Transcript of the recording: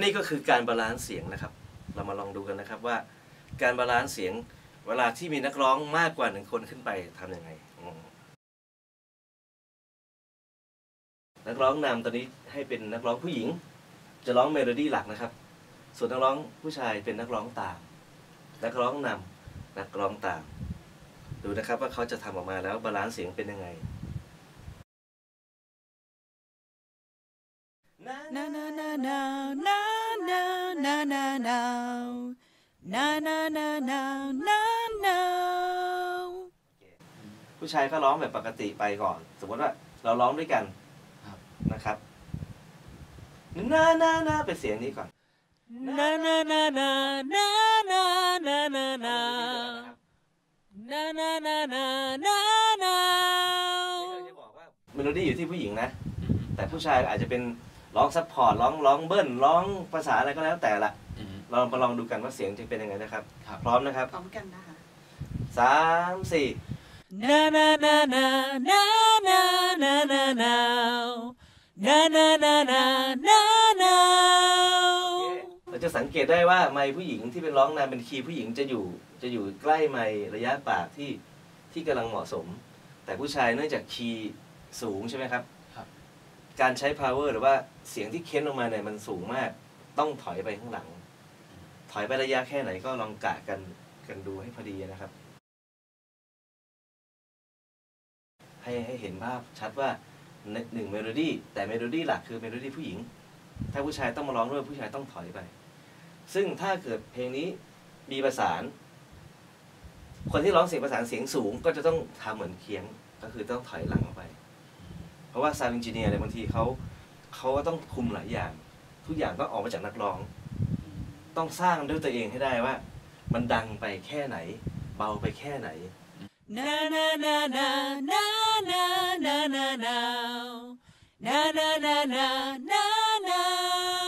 นี่ก็คือการบาลานซ์เสียงนะครับเรามาลองดูกันนะครับว่าการบาลานซ์เสียงเวลาที่มีนักร้องมากกว่า1 คนขึ้นไปทำยังไงนักร้องนำตอนนี้ให้เป็นนักร้องผู้หญิงจะร้องเมโลดี้หลักนะครับส่วนนักร้องผู้ชายเป็นนักร้องตามนักร้องนำนักร้องตามดูนะครับว่าเขาจะทำออกมาแล้วบาลานซ์เสียงเป็นยังไงนานานานานานานานานานานานานานานาผู้ชายก็ร้องแบบปกติไปก่อนสมมติว่าเราร้องด้วยกันนะครับนานานาเป็นเสียงนี้ก่อนนานานานานานานานานานานานานานานาเมโลดี้อยู่ที่ผู้หญิงนะแต่ผู้ชายอาจจะเป็นร้องซัพพอร์ตร้องเบิ้ลร้องภาษาอะไรก็แล้วแต่ละเรามาลองดูกันว่าเสียงจะเป็นยังไงนะครับพร้อมนะครับพร้อมกันนะคะ 3 4นานานานานานานานานานานานานานานาเราจะสังเกตได้ว่าไมค์ผู้หญิงที่เป็นร้องนำเป็นคีย์ผู้หญิงจะอยู่ใกล้ไมค์ระยะปากที่กำลังเหมาะสมแต่ผู้ชายเนื่องจากคีย์สูงใช่ไหมครับการใช้ power หรือว่าเสียงที่เค้นออกมาเนี่ยมันสูงมากต้องถอยไปข้างหลังถอยไประยะแค่ไหนก็ลองกะกันดูให้พอดีนะครับให้เห็นภาพชัดว่า1เมโลดี้แต่เมโลดี้หลักคือเมโลดี้ผู้หญิงถ้าผู้ชายต้องมาร้องด้วยผู้ชายต้องถอยไปซึ่งถ้าเกิดเพลงนี้มีประสานคนที่ร้องเสียงประสานเสียงสูงก็จะต้องทำเหมือนเคียงก็คือต้องถอยหลังออกไปเพราะว่าซาวด์เอนจิเนียร์เนี่ยบางทีเขาก็ต้องคุมหลายอย่างทุกอย่างต้องออกมาจากนักร้องต้องสร้างด้วยตัวเองให้ได้ว่ามันดังไปแค่ไหนเบาไปแค่ไหนนานานานานานานานานานานานานานา